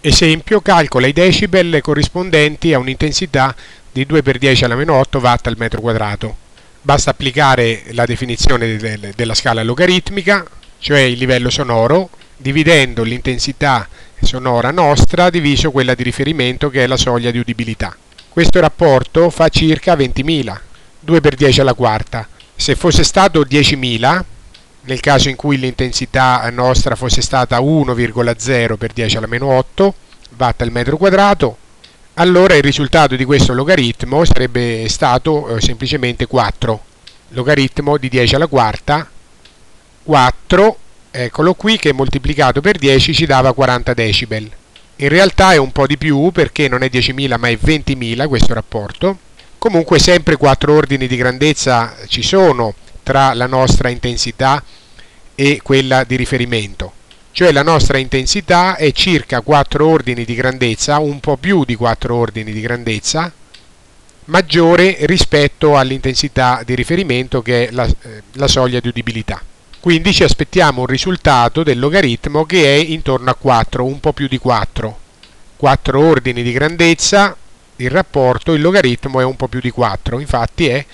Esempio, calcola i decibel corrispondenti a un'intensità di 2 per 10 alla meno 8 watt al metro quadrato. Basta applicare la definizione della scala logaritmica, cioè il livello sonoro, dividendo l'intensità sonora nostra diviso quella di riferimento, che è la soglia di udibilità. Questo rapporto fa circa 20.000, 2 per 10 alla quarta. Se fosse stato 10.000, nel caso in cui l'intensità nostra fosse stata 1,0 per 10 alla meno 8 watt al metro quadrato, allora il risultato di questo logaritmo sarebbe stato semplicemente 4. Logaritmo di 10 alla quarta, 4, eccolo qui, che moltiplicato per 10 ci dava 40 decibel. In realtà è un po' di più, perché non è 10.000 ma è 20.000 questo rapporto. Comunque sempre 4 ordini di grandezza ci sono tra la nostra intensità e quella di riferimento, cioè la nostra intensità è circa 4 ordini di grandezza, un po' più di 4 ordini di grandezza maggiore rispetto all'intensità di riferimento, che è la soglia di udibilità. Quindi ci aspettiamo un risultato del logaritmo che è intorno a 4, un po' più di 4 ordini di grandezza. Il rapporto, il logaritmo è un po' più di 4, infatti è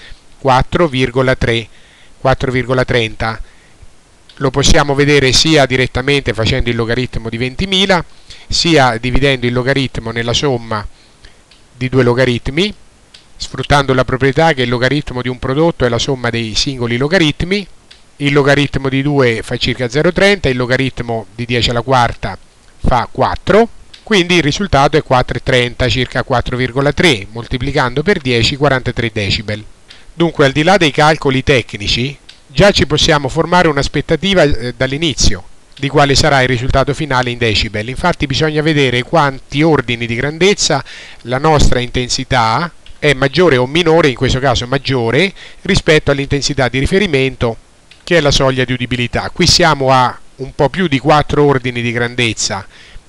4,30. Lo possiamo vedere sia direttamente facendo il logaritmo di 20.000, sia dividendo il logaritmo nella somma di due logaritmi, sfruttando la proprietà che il logaritmo di un prodotto è la somma dei singoli logaritmi. Il logaritmo di 2 fa circa 0,30, il logaritmo di 10 alla quarta fa 4, quindi il risultato è 4,30, circa 4,3, moltiplicando per 10, 43 decibel. Dunque, al di là dei calcoli tecnici, già ci possiamo formare un'aspettativa dall'inizio di quale sarà il risultato finale in decibel. Infatti bisogna vedere quanti ordini di grandezza la nostra intensità è maggiore o minore, in questo caso maggiore, rispetto all'intensità di riferimento, che è la soglia di udibilità. Qui siamo a un po' più di 4 ordini di grandezza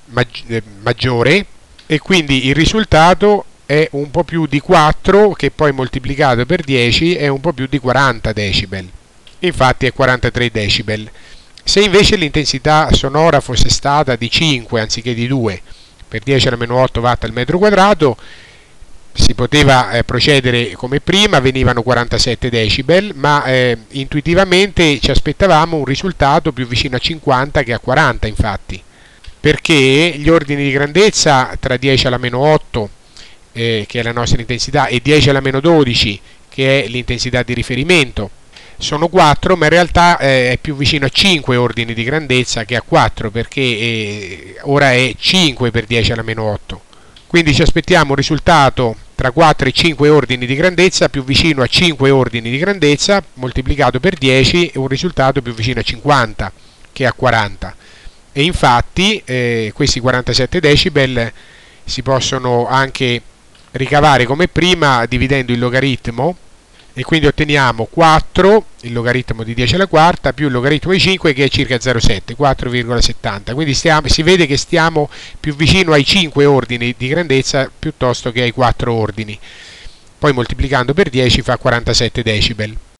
maggiore, e quindi il risultato è un po' più di 4, che poi moltiplicato per 10 è un po' più di 40 decibel. Infatti è 43 decibel. Se invece l'intensità sonora fosse stata di 5 anziché di 2 per 10 alla meno 8 watt al metro quadrato, si poteva procedere come prima, venivano 47 decibel, ma intuitivamente ci aspettavamo un risultato più vicino a 50 che a 40, infatti, perché gli ordini di grandezza tra 10 alla meno 8, che è la nostra intensità, e 10 alla meno 12, che è l'intensità di riferimento, sono 4, ma in realtà è più vicino a 5 ordini di grandezza che a 4, perché ora è 5 per 10 alla meno 8. Quindi ci aspettiamo un risultato tra 4 e 5 ordini di grandezza più vicino a 5 ordini di grandezza moltiplicato per 10, e un risultato più vicino a 50 che a 40. E infatti questi 47 decibel si possono anche ricavare come prima dividendo il logaritmo, e quindi otteniamo 4, il logaritmo di 10 alla quarta, più il logaritmo di 5, che è circa 0,7, 4,70. Quindi si vede che stiamo più vicino ai 5 ordini di grandezza piuttosto che ai 4 ordini. Poi moltiplicando per 10 fa 47 decibel.